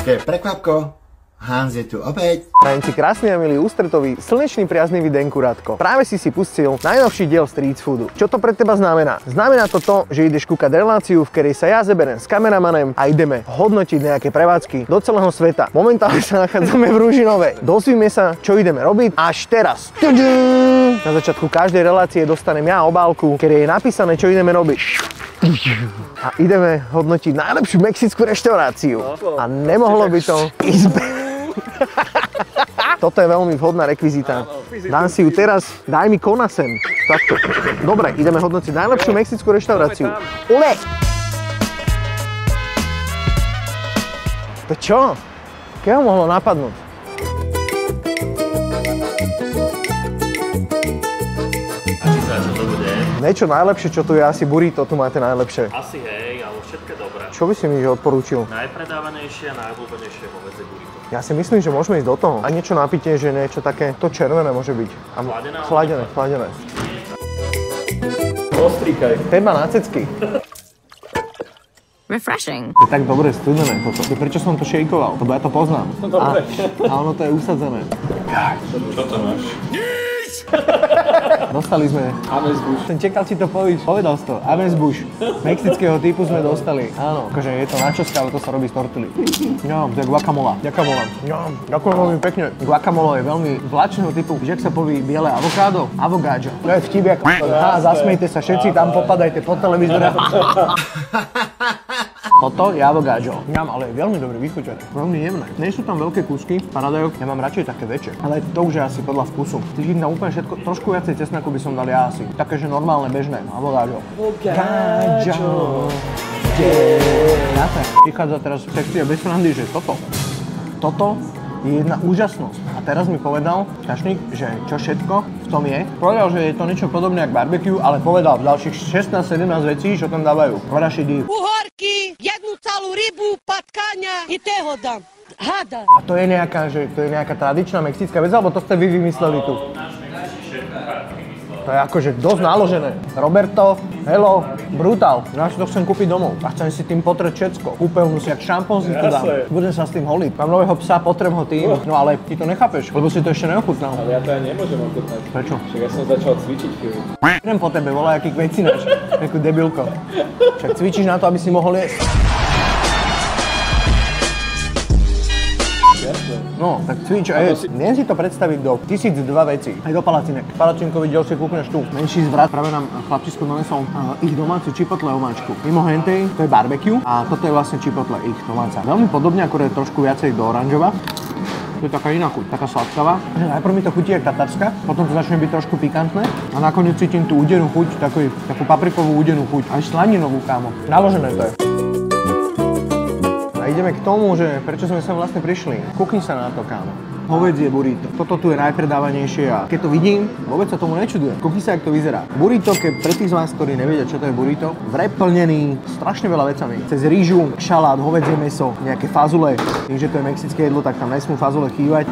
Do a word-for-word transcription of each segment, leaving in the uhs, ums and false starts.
Mexické prekvapko. Hans je tu opäť. Prajem si krásny a milý ústretový, slnečný, priaznivý deň, kurátko. Práve si si pustil najnovší diel Street Foodu. Čo to pre teba znamená? Znamená to to, že ideš kúkať reláciu, v ktorej sa ja zeberem s kameramanem a ideme hodnotiť nejaké prevádzky do celého sveta. Momentálne sa nachádzame v Ružinovej. Dozvíme sa, čo ideme robiť až teraz. Na začiatku každej relácie dostanem ja obálku, v ktorej je napísané, čo ideme robiť. A ideme hodnotiť najlepšiu mexickú reštauráciu. A nemohlo by to ísť bez... Toto je veľmi vhodná rekvizita. Dám si ju teraz, daj mi kona sem. Takto. Dobre, ideme hodnotiť najlepšiu mexickú reštauráciu. Ule! To čo? Keď ho mohlo napadnúť? A či sa čo to bude? Niečo najlepšie, čo tu je, asi burrito, tu máte najlepšie. Asi hej, ale všetko je dobré. Čo by si mi že odporúčil? Najpredávanejšie a najobľúbenejšie vo medzi burrito. Ja si myslím, že môžeme ísť do toho. A niečo napitie, že niečo také, to červené môže byť. A chladené? Chladené, chladené. Ostríkaj. Teba na cecky. Refreshing. Je tak dobre studené toto. Prečo som to šejkoval? Lebo ja to poznám. A, a ono to je usadzené. Čo to máš? Dostali sme Amuse-Bush. Ten čekal, či to povíš. Povedal si to. Amuse-Bush. Mexického typu sme dostali. Áno, akože je to načoska, ale to sa robí z tortily. No, to je guacamole. Guacamole. No, ďakujem veľmi pekne. Guacamole je veľmi vláčneho typu. Že ak sa poví biele avokádo? Avogáďo. To je vtip, ako... Á, zasmejte sa všetci, tam popadajte po televízore. Toto je avogáďo. Ňam, ale je veľmi dobre vychutené. Veľmi jemné. Nie sú tam veľké kúsky, paradajok. Ja mám radšej také väčšie. Ale to už je asi podľa vkusu. Ty na úplne všetko, trošku viacej cesnaku by som dal ja asi. Také, že normálne, bežné. Avogáďo. Avogáďo. Prichádza teraz sekcia bez srandy, že toto. Toto je jedna úžasnosť. A teraz mi povedal Kašník, že čo všetko v tom je. Povedal, že je to niečo podobné ako barbecue, ale povedal ďalších šestnásť sedemnásť vecí, čo tam dávajú. Vraši div. Uhorky, jednu celú rybu, patkania i toho dám. Hada. A to je nejaká, že to je nejaká tradičná mexická vec, alebo to ste vy vymysleli tu? To je akože dosť naložené. Roberto, hello, brutál. Ja si to chcem kúpiť domov a chcem si tým potreť všetko. Kúpeľnú si, jak šampón si tu dám. Budem sa s tým holiť. Mám nového psa, potrebujem ho tým. No ale ty to nechápeš, lebo si to ešte neochutnal. Ale ja to aj nemôžem ochutnať. Prečo? Však ja som začal cvičiť chvíľu. Idem po tebe, volaj, akých vecí náš. Takú debilko. Však cvičíš na to, aby si mohol jesť. No, tak cvič a jedz. Viem si to predstaviť do tisíc dva veci. Aj do palacinek. Palacinkový diel si kúpneš tu. Menší zvrat. Práve nám chlapčisko donesol uh, ich domácu chipotle omáčku. Mimo hentej, to je barbecue a toto je vlastne chipotle ich domáca. Veľmi podobne, akorát trošku viacej do oranžova. To je taká iná chuť, taká sladkavá. Najprv mi to chutí jak tatarská, potom to začne byť trošku pikantné a nakoniec cítim tú údenú chuť, takú, takú paprikovú údenú chuť. Aj slaninovú, kámo. Naložené to je. A ideme k tomu, že prečo sme sem vlastne prišli. Kúkni sa na to, kámo. Hovädzie burrito. Toto tu je najpredávanejšie a keď to vidím, vôbec sa tomu nečudujem. Kúkni sa, jak to vyzerá. Burrito, keď pre tých z vás, ktorí nevedia, čo to je burrito, vraj plnený strašne veľa vecami. Cez rýžu, šalát, hovädzie mäso, nejaké fazule. Tým, že to je mexické jedlo, tak tam nesmú fazule chýbať.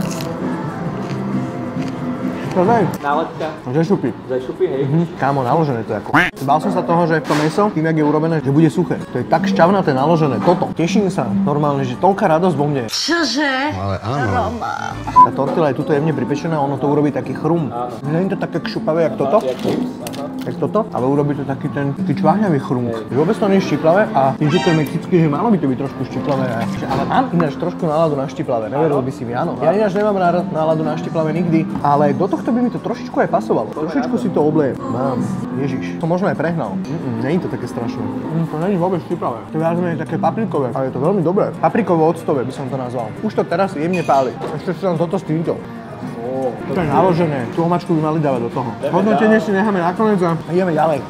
Čo to je? Náladka. Žešupy. Žešupy, hej. Mhm. Kámo, naložené to je ako. Bál som sa toho, že to mäso, tým, jak je urobené, že bude suché. To je tak šťavnaté naložené. Toto. Teším sa normálne, že toľká radosť vo mne. Čože? Ale áno. Tá tortila je tuto jemne pripečená, ono to urobí taký chrum. Nie je to také kšupavé, jak toto? Jak toto? Ale urobí to taký ten taký čváhňavý chrum. Že vôbec to nie je štiplavé a tým, že to je mexické, že malo by to byť trošku štiplavé. Ale mám ináč trošku náladu na štiplavé. Neveril by si mi, áno. Ja ináč nemám náladu na štiplavé nikdy, ale do tohto by mi to trošičku aj pasovalo. Trošičku si to oblejem. Mám. Ježiš. To možno aj prehnal. Mm, nie je to také strašné. Mm, to nie je vôbec štiplavé. To je viac menej také paprikové, ale je to veľmi dobré. Paprikovo-octové by som to nazval. Už to teraz jemne páli. Ešte si tam toto s týmto. To je naložené. Tú omáčku by mali dávať do toho. Hodnotenie si necháme nakoniec a ideme ďalej.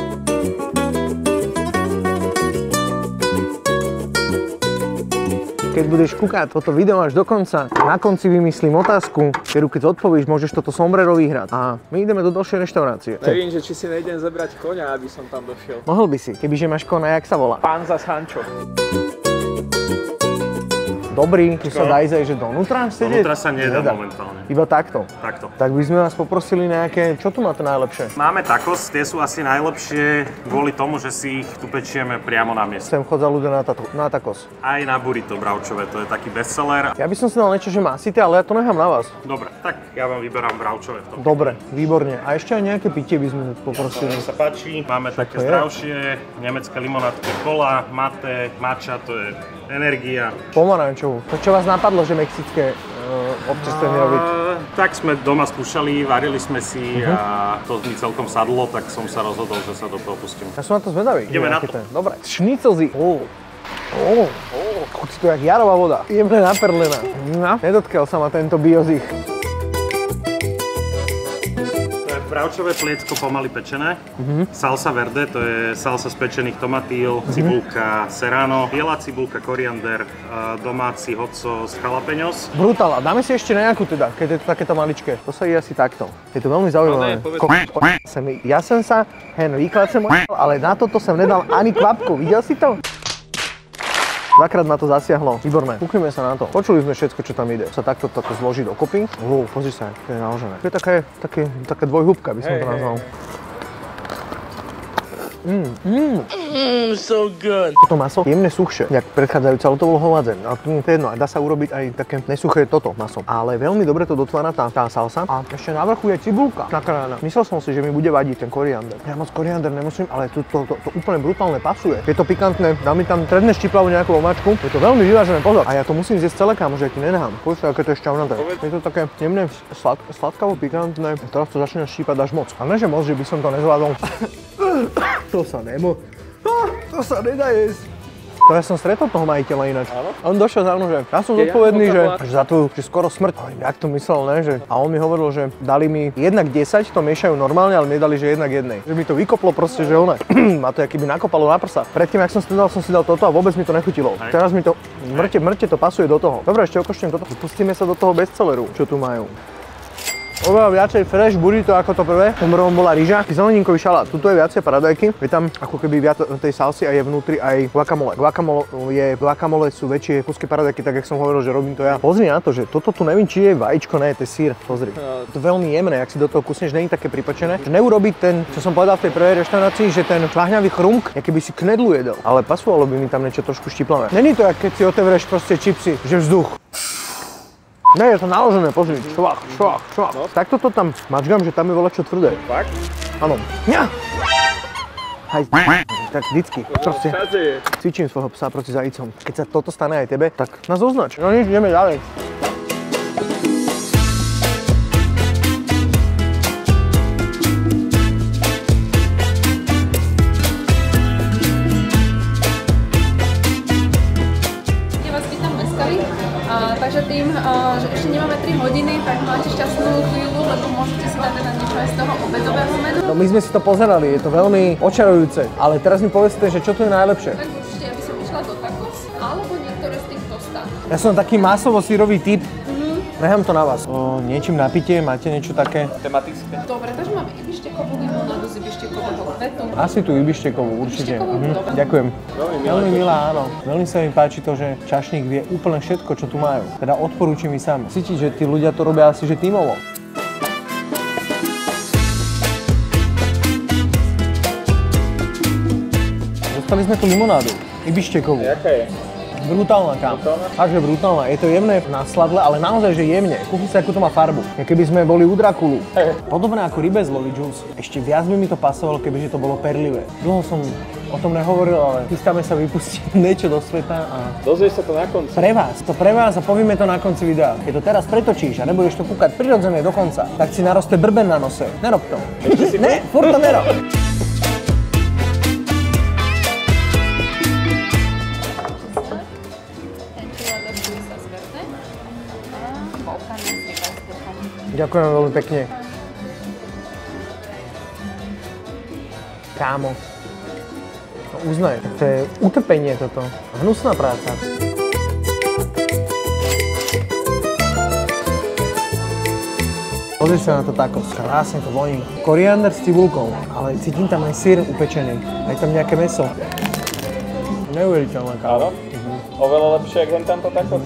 Keď budeš kúkať toto video až do konca, na konci vymyslím otázku, ktorú keď odpovíš, môžeš toto sombrero vyhrať. A my ideme do ďalšej reštaurácie. Neviem, že či si nejdem zebrať koňa, aby som tam došiel. Mohol by si, kebyže máš koňa, jak sa volá? Pán za Sancho. dobrý, tu sa dá ísť aj že donútra sedieť? Donútra sa nedá momentálne. Iba takto? Takto. Tak by sme vás poprosili nejaké, čo tu máte najlepšie? Máme tacos, tie sú asi najlepšie kvôli tomu, že si ich tu pečieme priamo na mieste. Sem chodza ľudia na, tato, na tacos. Aj na burrito bravčové, to je taký bestseller. Ja by som si dal niečo, že masíte, ale ja to nechám na vás. Dobre, tak ja vám vyberám bravčové v tom. Dobre, výborne. A ešte aj nejaké pitie by sme poprosili. Nech sa páči, máme také zdravšie, nemecké limonádky, kola, mate, matcha, to je energia. Pomarančovú. To čo vás napadlo, že mexické uh, občerstvenie robiť? Tak sme doma skúšali, varili sme si uh-huh. a to mi celkom sadlo, tak som sa rozhodol, že sa do toho pustím. Ja som na to zvedavý. Ideme na to. Ten. Dobre. Šnicelzy. Oh. Oh. Oh. Chodí to jak jarová voda. Jemne naperlená. No. Nedotkal sa ma tento biozich. Bravčové pliecko pomaly pečené, uh-huh. salsa verde, to je salsa z pečených tomatíl, uh-huh. cibulka serrano, biela cibulka, koriander, domáci hot sauce, jalapeňos. Brutál. A dáme si ešte nejakú teda, keď je to takéto maličké. To sa je asi takto. Je to veľmi zaujímavé. Ja som sa, hen výklad som ale na toto som nedal ani kvapku. Videl si to? Dvakrát ma to zasiahlo. Výborné. Kúkneme sa na to. Počuli sme všetko, čo tam ide. Sa takto takto zloží dokopy. Wow, pozri sa, to je naložené. To je také, také, také dvojhúbka, by som hey, to nazval. Mmm, mmm. Mmm, so good. Toto maso jemne suchšie, jak predchádzajúce, ale to bolo hovádzem. A to je jedno, a dá sa urobiť aj také nesuché toto maso. Ale veľmi dobre to dotvára tá, tá salsa. A ešte na vrchu je cibulka nakrájana. Myslel som si, že mi bude vadiť ten koriander. Ja moc koriander nemusím, ale to, to, to, to úplne brutálne pasuje. Je to pikantné, dá mi tam stredné štiplavú nejakú omáčku. Je to veľmi vyvážené, pozor. A ja to musím zjesť celé, kámo, že ti nenahám. Počuj, aké to je šťavnaté. Je to také jemné, slad, sladkavo pikantné. Teraz to začína štípať až moc. A ne, že moc, že by som to nezvládol. To sa nemo... Ah, to sa nedá jesť. To ja som stretol toho majiteľa ináč. Áno? On došiel za mnou, že ja som zodpovedný, že, že za tú že skoro smrť. Ale jak to myslel, ne? Že, a on mi hovoril, že dali mi jednak desať, to miešajú normálne, ale nedali, že jednak jednej. Že mi to vykoplo proste, že ona. Ma to akýby nakopalo na prsa. Predtým, jak som si to dal, som si dal toto a vôbec mi to nechutilo. Hej. Teraz mi to mŕte, mŕte to pasuje do toho. Dobre, ešte okoštujem toto. Pustíme sa do toho bestselleru, čo tu majú. Oveľa viacej fresh burrito ako to prvé. V prvom bola rýža, zeleninkový šalát. Tuto je viacej paradajky. Je tam ako keby viac tej salsy a je vnútri aj guacamole. Guacamole je, guacamole sú väčšie kusky paradajky, tak jak som hovoril, že robím to ja. Pozri na to, že toto tu neviem, či je vajíčko, ne, to je sír. Pozri. Je to veľmi jemné, ak si do toho kusneš, nie je také pripočené. Že neurobiť ten, čo som povedal v tej prvej reštaurácii, že ten šľahňavý chrumk, aký by si knedlu jedol. Ale pasovalo by mi tam niečo trošku štiplavé. Není to, keď si otevrieš proste čipsy, že vzduch. Ne, je to naložené, pozri, švach, švach, švach. No. Takto to tam mačgam, že tam je veľa čo tvrdé. Fakt? Áno. Ňa! Haj, tak vždycky. Proste cvičím svojho psa proti zajícom. Keď sa toto stane aj tebe, tak nás označ. No nič, ideme ďalej. Takže tým, že ešte nemáme tri hodiny, tak máte šťastnú chvíľu, lebo môžete si dať teda niečo aj z toho obedového menu. No my sme si to pozerali, je to veľmi očarujúce, ale teraz mi povedzte, že čo tu je najlepšie. Tak určite, ja by som išla do tacos, alebo niektoré z tých tosta. Ja som taký masovo-sírový typ. Nechám to na vás. O, niečím napite, máte niečo také? Tematické. Dobre, takže máme ibištekovú limonádu z ibištekového kvetu. Asi tú ibištekovú, určite. Mhm. Dobre. Ďakujem. Veľmi milá, áno. Veľmi sa mi páči to, že čašník vie úplne všetko, čo tu majú. Teda odporúčam mi sám. Cítiť, že tí ľudia to robia asi že tímovo. Dostali sme tu limonádu, ibištekovú. Jaká je? Brutálna, kámo. Takže brutálna. Je to jemné na sladle, ale naozaj, že jemne. Kúpi sa, akú to má farbu. Ja keby sme boli u Drakulu. Podobné ako rybe z Loli Juice. Ešte viac by mi to pasovalo, kebyže to bolo perlivé. Dlho som o tom nehovoril, ale chystáme sa vypustiť niečo do sveta a... Dozvieš sa to na konci. Pre vás. To pre vás a povieme to na konci videa. Keď to teraz pretočíš a nebudeš to kúkať prirodzene do konca, tak si naroste brben na nose. Nerob to. Ne, furt to nerob. Ďakujem veľmi pekne. Kámo. No uznaj, to je utrpenie toto. Hnusná práca. Pozri sa na to tacos. Krásne to voní. Koriander s cibulkou, ale cítim tam aj syr upečený. Aj tam nejaké mäso. Neuveriteľné, kámo. Áno? Mhm. Oveľa lepšie, jak hen tamto tacos.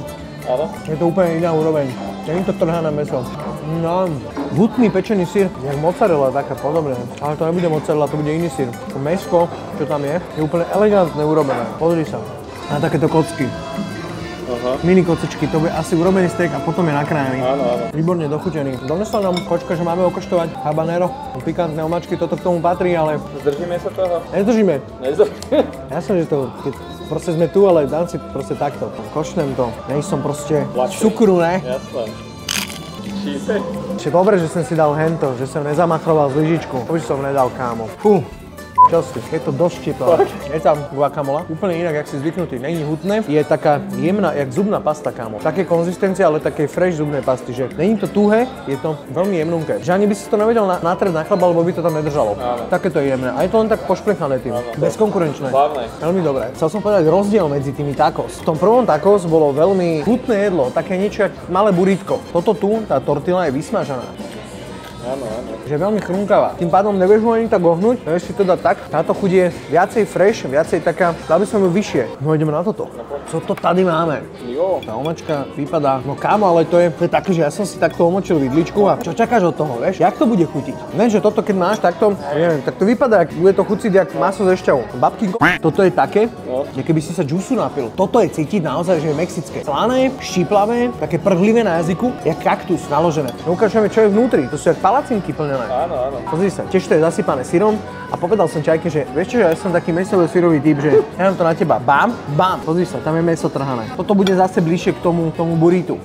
Áno. Je to úplne iná úroveň. Nie je to trhané mäso. No, hutný pečený syr, jak mozzarella, taká podobne. Ale to nebude mozzarella, to bude iný syr. To mäsko, čo tam je, je úplne elegantne urobené. Pozri sa. Na takéto kocky. Aha. Mini kocečky, to bude asi urobený steak a potom je nakrájený. Áno, áno. Výborne dochutený. Donesla nám kočka, že máme okoštovať habanero, pikantné omáčky, toto k tomu patrí, ale Zdržíme sa toho? nedržíme. Nezdržíme. Jasné, že to, keď proste sme tu, ale dám si proste takto. Košnem to. Nej som proste Lačej. cukru, ne? Jasné. Číse? Čiže dobre, že som si dal hento, že som nezamachroval z lyžičku. Už som nedal, kámo. Fú. Čo si? Je to dosť čiplavé. Je tam guacamole, úplne inak, jak si zvyknutý. Není hutné, je taká jemná, jak zubná pasta, kámo. Také konzistencie, ale také fresh zubnej pasty, že není to tuhé, je to veľmi jemnunké. Že ani by si to nevedel na, natrieť na chleba, lebo by to tam nedržalo. Také to je jemné. A je to len tak pošplechané tým. Bezkonkurenčné. Hlavné. Veľmi dobré. Chcel som povedať rozdiel medzi tými tacos. V tom prvom tacos bolo veľmi chutné jedlo, také niečo jak malé burítko. Toto tu, tá tortilla je vysmažaná. Áno, áno. Že je veľmi chrumkavá. Tým pádom nevieš ho ani tak ohnúť, nevieš si to dať tak. Táto chuť je viacej fresh, viacej taká, dal by som ju vyššie. No ideme na toto. Co to tady máme? Jo. Tá omačka vypadá, no kámo, ale to je, to je také, že ja som si takto omočil vidličku a čo čakáš od toho, vieš? Jak to bude chutiť? Ne, že toto keď máš takto, neviem, tak to vypadá, jak, bude to chutiť jak maso ze šťavou. Babky, toto je také, No. že keby si sa džusu napil. Toto je cítiť naozaj, že je mexické. Slané, štíplavé, také prhlivé na jazyku, jak kaktus naložené. No ukážeme, čo je vnútri, to sú jak palacinky plnené. Áno, áno. Pozri sa, tiež to je zasypané syrom a povedal som Čajke, že vieš čo, že ja som taký mäsovo-syrový typ, že ja dám to na teba, bam, bam, pozri sa, tam je mäso trhané. Toto bude zase bližšie k tomu, tomu burritu.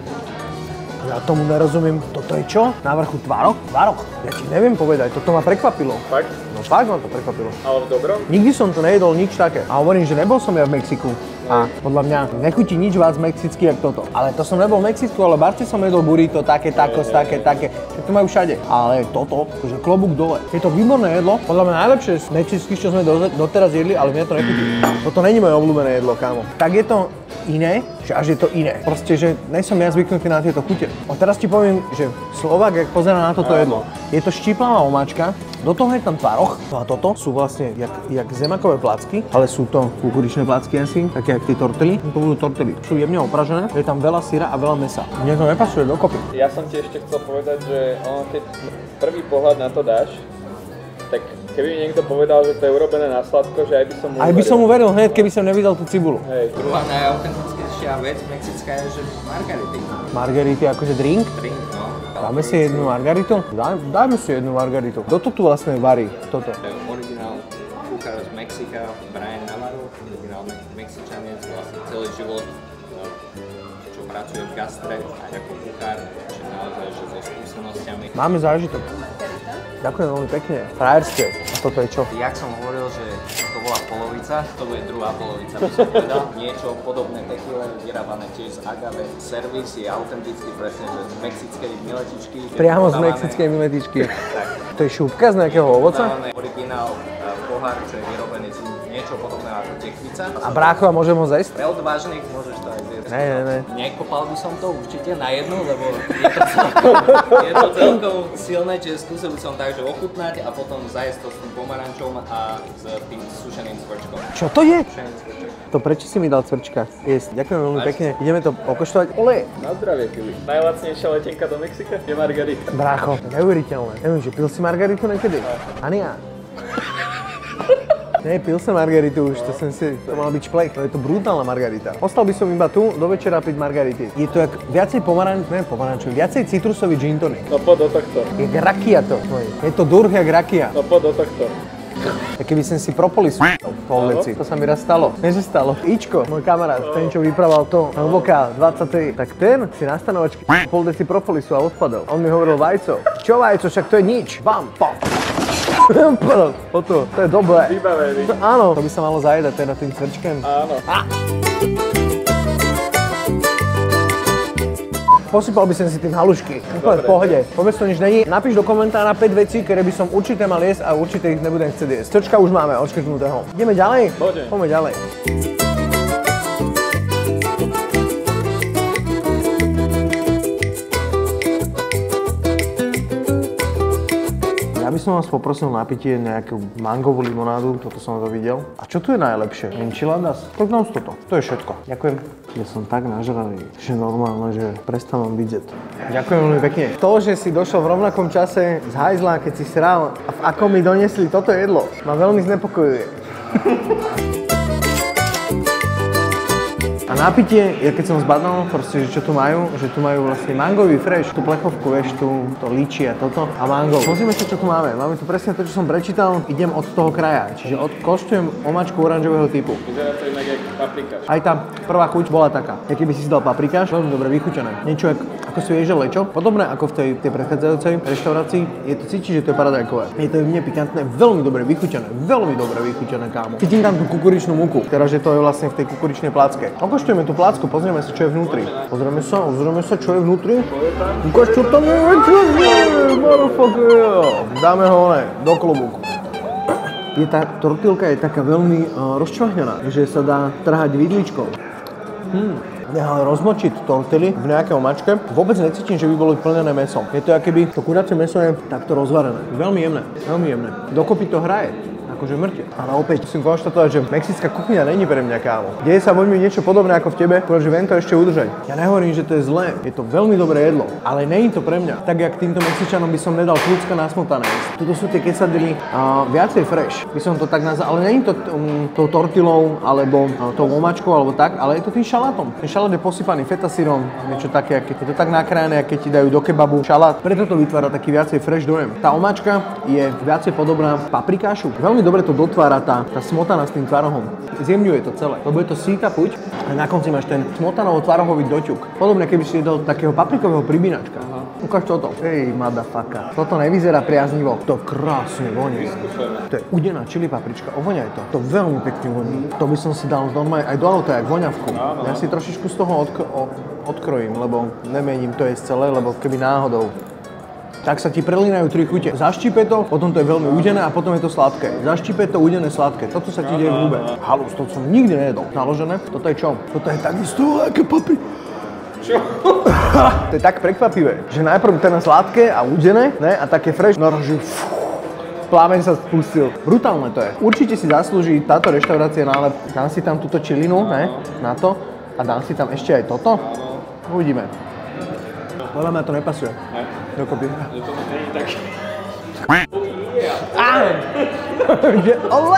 Ja tomu nerozumiem, toto je čo? Na vrchu tvárok? Tvárok? Ja ti neviem povedať, toto ma prekvapilo. Fakt? No fakt ma to prekvapilo. Ale v dobrom? Nikdy som to nejedol, nič také. A hovorím, že nebol som ja v Mexiku. A podľa mňa nechutí nič viac mexicky, jak toto. Ale to som nebol v Mexicku, ale v Barci som jedol burrito, také, tacos, také, také. Všetko majú všade. Ale toto, že klobúk dole. Je to výborné jedlo, podľa mňa najlepšie z mexických, čo sme do, doteraz jedli, ale mňa to nechutí. Toto není moje obľúbené jedlo, kámo. Tak je to iné, že až je to iné. Proste, že nejsom ja zvyknutý na tieto chute. A teraz ti poviem, že Slovák, jak pozerá na toto jedlo, je to štíplavá omáčka, do toho je tam tvaroh, no a toto sú vlastne jak, jak zemakové placky, ale sú to kukuričné placky asi, také jak tie tortily, to budú tortily. Sú jemne opražené, je tam veľa syra a veľa mäsa. Mne to nepasuje dokopy. Ja som ti ešte chcel povedať, že ono, keď prvý pohľad na to dáš, tak keby mi niekto povedal, že to je urobené na sladko, že aj by som mu Aj by som mu veril hneď, keby som nevidel tú cibulu. Hej. Druhá najautentickejšia vec mexická je, že margarity. Margarity akože drink? Drink, no. Dáme si jednu margaritu? Daj, dajme si jednu margaritu. Kto to tu vlastne varí? Toto. To je originál kuchár z Mexika, Brian Navarro, originál Mexičanec, vlastne celý život, čo pracuje v gastre aj ako kuchár, čiže naozaj, že so skúsenosťami. Máme zážitok. Ďakujem veľmi pekne. Frajerské. A toto je čo? Jak som hovoril, že to bola polovica, to bude druhá polovica, by som povedal. Niečo podobné tequile, vyrábané tiež z agave. Servis je autentický, presne, že z mexickej miletičky. Priamo z podávané- mexickej miletičky. Tak. To je šúpka z nejakého ovoca? Podávané originál eh, pohár, čo je vyrobený z niečo podobné ako tekvica. A brácho, a môžem ho zjesť? Pre odvážnych môžeš to aj zjesť. Ne, ne, ne. Nekopal by som to určite na jednu, lebo je to celkom, je to celkom silné, čiže skúsil by som tak, že ochutnať a potom zajesť to s tým pomarančom a s tým sušeným cvrčkom. Čo to je? Sušený cvrčok. To prečo si mi dal cvrčka? Jesť. Ďakujem veľmi pekne. Ideme to okoštovať. Ole! Na zdravie, Filip. Najlacnejšia letenka do Mexika je margarita. Brácho, neuveriteľné. Neviem, že pil si margaritu niekedy? Ani ja. Nie, pil som margaritu už, to som si, to mal byť šplech, to je to brutálna margarita. Ostal by som iba tu do večera piť margarity. Je to jak viacej pomaranč, ne pomarančový, viacej citrusový gin tonic. No poď do tohto. Je rakia to. Je to durch jak rakia. No poď do tohto. Tak keby som si propolis po ulici, to sa mi raz stalo. Vieš, že stalo? Ičko, môj kamarát, ten, čo vyprával to hlboká dvadsaťtri, tak ten si na stanovačke pol deci propolisu a odpadol. On mi hovoril vajco. Čo vajco, však to je nič. Bam, pam. O to, to je dobré. Vybavený. To, áno, to by sa malo zajedať teda tým cvrčkem. Áno. Posypal by som si tým halušky. Úplne v pohode. Vôbec to nič není. Napíš do komentára päť vecí, ktoré by som určite mal jesť a určite ich nebudem chcieť jesť. Cvrčka už máme odškrtnutého. Ideme ďalej? Poďme. Poďme ďalej. Ja by som vás poprosil na pitie nejakú mangovú limonádu, toto som to videl. A čo tu je najlepšie? Enchiladas? Tak nám toto. To je všetko. Ďakujem. Ja som tak nažraný, že normálne, že prestávam vidieť. Ďakujem veľmi pekne. To, že si došiel v rovnakom čase z hajzla, keď si sral a v akom mi doniesli toto jedlo, ma veľmi znepokojuje. A napitie, ja keď som zbadal, proste, že čo tu majú, že tu majú vlastne mangový fresh, tú plechovku, vieš, tu to líči a toto a mango. Pozrime sa, čo tu máme. Máme tu presne to, čo som prečítal, idem od toho kraja, čiže odkoštujem omáčku oranžového typu. Vyzerá to inak jak paprikáš. Aj tá prvá chuť bola taká, jak keby si si dal paprikáš, veľmi dobre vychutené. Niečo ako, ako si ježel lečo, podobné ako v tej, tej predchádzajúcej reštaurácii, je to cítiť, že to je paradajkové. Je to mne pikantné, veľmi dobre vychutené, veľmi dobre vychutené, kámo. Cítim tam tú kukuričnú múku, teraz že to je vlastne v tej kukuričnej placke. Okoštujeme tú placku, pozrieme sa, čo je vnútri. Pozrieme sa, pozrieme sa, čo je vnútri. Ukáž, čo tam je, čo je, motherfucker. Dáme ho, ne, do klobúku. Je tá tortilka je taká veľmi uh, rozčvahňaná, že sa dá trhať vidličkou. Hmm. Ale rozmočiť tortily v nejakej omáčke, vôbec necítim, že by boli plnené mesom. Je to, akoby to kuracie meso je takto rozvarené. Veľmi jemné, veľmi jemné. Dokopy to hraje. Akože mŕte. Ale opäť musím konštatovať, že mexická kuchyňa není pre mňa, kámo. Deje sa vo mne niečo podobné ako v tebe, pretože viem to ešte udržať. Ja nehovorím, že to je zlé, je to veľmi dobré jedlo, ale není to pre mňa. Tak jak týmto Mexičanom by som nedal kľúcka nasmotané. Tuto sú tie quesadily uh, viacej fresh, by som to tak nazval, ale není to um, tou tortilou alebo uh, tou omáčkou alebo tak, ale je to tým šalátom. Ten šalát je posypaný feta syrom, niečo také, keď je to tak nakrájené, keď ti dajú do kebabu šalát. Preto to vytvára taký viacej fresh dojem. Tá omáčka je viacej podobná paprikášu. Veľmi dobre to dotvára tá, tá smotana s tým tvarohom. Zjemňuje to celé, lebo je to síta puť a na konci máš ten smotanovo-tvarohový doťuk. Podobne, keby si jedol takého paprikového pribínačka. Ukáž toto. Hej, motherfucker. Toto nevyzerá priaznivo. To krásne voní. To je udená čili paprička. Ovoňaj to. To veľmi pekne voní. To by som si dal normálne aj do auta, jak voňavku. Ja si trošičku z toho odk- odkrojím, lebo nemením to jesť celé, lebo keby náhodou. Tak sa ti prelínajú tri chute. Zaštípe to, potom to je veľmi udené a potom je to sladké. Zaštípe to, udené, sladké. Toto sa ti deje v hube. Halus, to som nikdy nejedol. Naložené? Toto je čo? Toto je takisto aké papri... Čo? To je tak prekvapivé, že najprv ten sladké a udené, ne? A také fresh, no že plámeň sa spustil. Brutálne to je. Určite si zaslúži táto reštaurácia nálep. Dám si tam túto čilinu, ne? Na to. A dám si tam ešte aj toto. Uvidíme. Podľa mňa to nepasuje. Ne? Dokopy. Že to nie je tak... Že ole!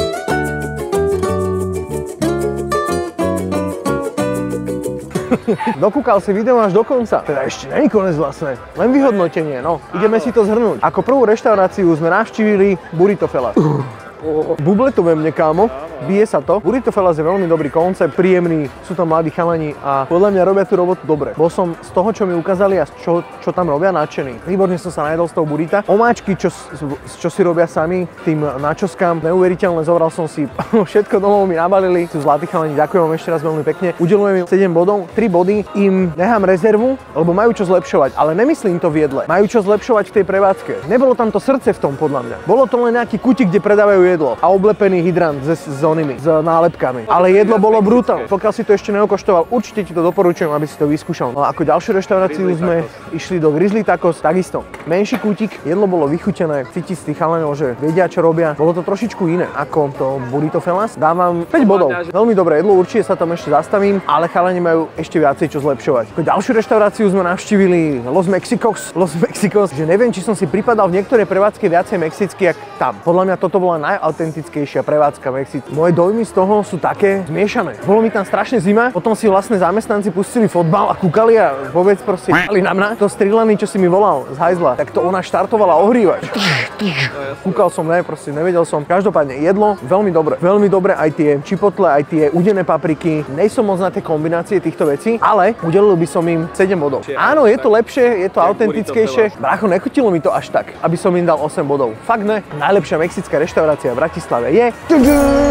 Dokúkal si video až do konca. Teda ešte nie je konec vlastne. Len vyhodnotenie, no. Ideme si to zhrnúť. Ako prvú reštauráciu sme navštívili Burrito Fellas. Buble to ve mne, kámo. Bije sa to. Burrito Fellas je veľmi dobrý koncept, príjemný, sú tam mladí chalani a podľa mňa robia tú robotu dobre. Bol som z toho, čo mi ukázali a čo, čo tam robia, nadšený. Výborne som sa najedol z toho burrita. Omáčky, čo, čo si robia sami, tým načoskám, neuveriteľné, zobral som si všetko domov, mi nabalili. Sú zlatí chalani, ďakujem vám ešte raz veľmi pekne. Udelujem im sedem bodov, tri body, im nechám rezervu, lebo majú čo zlepšovať, ale nemyslím to v jedle. Majú čo zlepšovať v tej prevádzke. Nebolo tam to srdce v tom, podľa mňa. Bolo to len nejaký kutik, kde predávajú jedlo a oblepený hydrant ze s onými, s nálepkami. Ale jedlo bolo brutálne. Pokiaľ si to ešte neokoštoval, určite ti to doporučujem, aby si to vyskúšal. No a ako ďalšiu reštauráciu sme išli do Grizzly Tacos, takisto. Menší kútik, jedlo bolo vychutené, cítiť z tých chalanov, že vedia, čo robia. Bolo to trošičku iné ako to Burrito Fellas. Dávam päť bodov. Veľmi dobré jedlo, určite sa tam ešte zastavím, ale chalani majú ešte viacej čo zlepšovať. Ako ďalšiu reštauráciu sme navštívili Los Mexicos. Los Mexicos, že neviem, či som si pripadal v niektorej prevádzke viacej mexicky, jak tam. Podľa mňa toto bola najautentickejšia prevádzka Mexická. Moje dojmy z toho sú také zmiešané. Bolo mi tam strašne zima, potom si vlastne zamestnanci pustili fotbal a kúkali a vôbec proste ali na mňa. To strielaný, čo si mi volal z hajzla, tak to ona štartovala ohrívať. Kúkal som, ne, proste nevedel som. Každopádne jedlo veľmi dobre. Veľmi dobre aj tie chipotle, aj tie udené papriky. Nejsom moc na tie kombinácie týchto vecí, ale udelil by som im sedem bodov. Áno, je to lepšie, je to autentickejšie. Brácho, nechutilo mi to až tak, aby som im dal osem bodov. Fakt ne. Najlepšia mexická reštaurácia v Bratislave je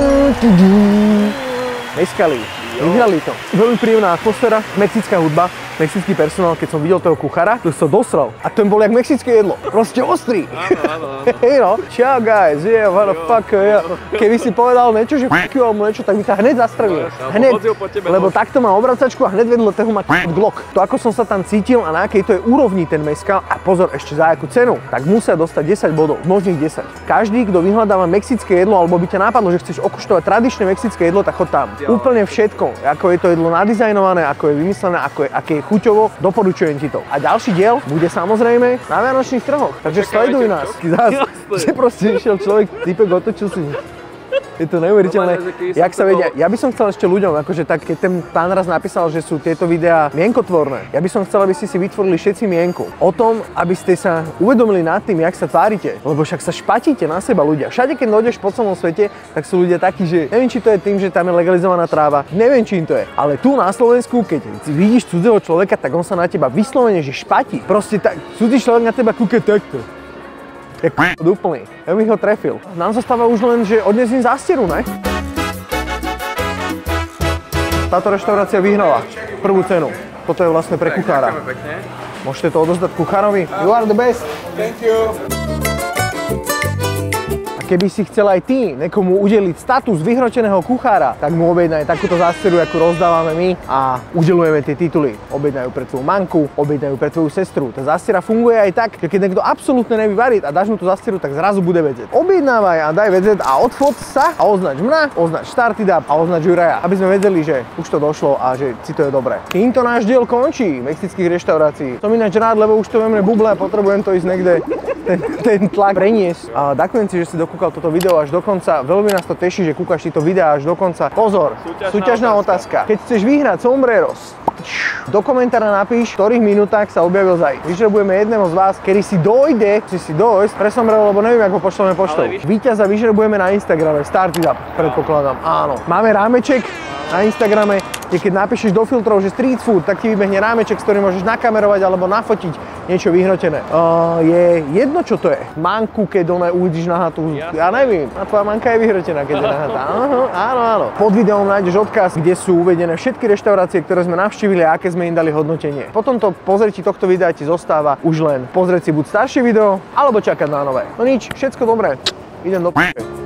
Mezcali. Vyhrali to. Veľmi príjemná atmosféra, mexická hudba. mexický personál, keď som videl toho kuchára, to som dosral. A ten bol jak mexické jedlo. Proste ostrý. Áno, áno, áno. Hej no, ciao guys, yeah, what the fuck, yeah. Keby si povedal niečo, že fuck you alebo niečo, tak by ťa hneď zastrelil. Hneď, lebo takto má obracačku a hneď vedľa toho má Glock. To ako som sa tam cítil a na akej to je úrovni ten mezcal, a pozor, ešte za akú cenu, tak musia dostať desať bodov, možných desať. Každý, kto vyhľadáva mexické jedlo, alebo by ťa napadlo, že chceš okuštovať tradičné mexické jedlo, tak chod tam. Úplne všetko, ako je to jedlo nadizajnované, ako je vymyslené, ako je, aké je chuťovo, doporučujem ti to. A ďalší diel bude samozrejme na vianočných trhoch, takže sleduj nás. Zás, že proste išiel človek, typek otočil si. Je to neuveriteľné, jak sa vedia. Ja by som chcel ešte ľuďom, akože tak, keď ten pán raz napísal, že sú tieto videá mienkotvorné, ja by som chcel, aby ste si vytvorili všetci mienku. O tom, aby ste sa uvedomili nad tým, jak sa tvárite. Lebo však sa špatíte na seba ľudia. Všade, keď dojdeš po celom svete, tak sú ľudia takí, že neviem, či to je tým, že tam je legalizovaná tráva, neviem, čím to je. Ale tu na Slovensku, keď vidíš cudzého človeka, tak on sa na teba vyslovene, že špatí. Proste tak, cudzí človek na teba kúka takto. Je k***od úplný. Ja bych ho trefil. Nám zostáva už len, že odnesím zástieru, ne? Táto reštaurácia vyhrala prvú cenu. Toto je vlastne pre kuchára. Môžete to odozdať kuchárovi. You are the best. Thank you. Keby si chcel aj ty niekomu udeliť status vyhročeného kuchára, tak mu objednaj takúto zásteru, akú rozdávame my a udelujeme tie tituly. Objednajú pre tvoju manku, objednajú pre tvoju sestru. Tá zástera funguje aj tak, že keď niekto absolútne nevie variť a dáš mu tú zásteru, tak zrazu bude vedieť. Objednávaj a daj vedieť a odfot sa a označ mňa, označ Startidab a označ Juraja, aby sme vedeli, že už to došlo a že si to je dobré. Týmto náš diel končí mexických reštaurácií. Som ináč rád, lebo už to ve mne buble a potrebujem to ísť niekde ten, ten tlak preniesť. A ďakujem si, že si dokúkal toto video až do konca. Veľmi nás to teší, že kúkaš tieto videá až do konca. Pozor, súťažná, súťažná otázka. otázka. Keď chceš vyhrať sombreros, do komentára napíš, v ktorých minútach sa objavil zaj. Vyžrebujeme jedného z vás, kedy si dojde, si si dojsť pre sombrero, lebo neviem, ako ho pošleme poštou. Víťaza vyžrebujeme na Instagrame, Startidab, predpokladám. Áno. Máme rámeček na Instagrame, kde keď napíšeš do filtrov, že street food, tak ti vybehne rámeček, s ktorým môžeš nakamerovať alebo nafotiť niečo vyhrotené. Uh, je jedno, čo to je. Manku, keď ona uvidíš nahatú. Ja neviem, a tvoja manka je vyhrotená, keď je nahatá. Áno, áno, áno. Pod videom nájdeš odkaz, kde sú uvedené všetky reštaurácie, ktoré sme navštívili a aké sme im dali hodnotenie. Potom to pozretí tohto videa ti zostáva už len pozrieť si buď staršie video, alebo čakať na nové. No nič, všetko dobré. Idem do p***.